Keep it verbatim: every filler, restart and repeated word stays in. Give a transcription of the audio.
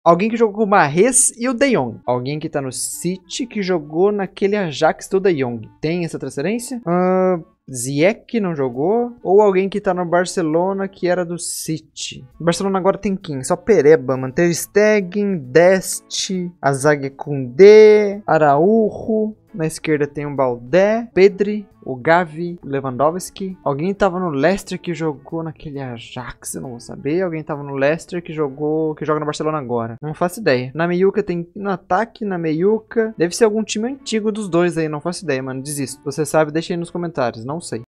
Alguém que jogou com o Mahrez e o De Jong. Alguém que tá no City que jogou naquele Ajax do De Jong. Tem essa transferência? Ahn... Uh... Ziyech não jogou? Ou alguém que tá no Barcelona que era do City? O Barcelona agora tem quem? Só Pereba, mano. Ter Stegen, Dest, a zaga é Koundé, Araújo. Na esquerda tem o Baldé, Pedri, o Gavi, o Lewandowski. Alguém tava no Leicester que jogou naquele Ajax, eu não vou saber. Alguém tava no Leicester que jogou, que joga no Barcelona agora. Não faço ideia. Na meiuca tem no ataque, na meiuca. Deve ser algum time antigo dos dois aí, não faço ideia, mano. Desisto. Você sabe, deixa aí nos comentários, não sei.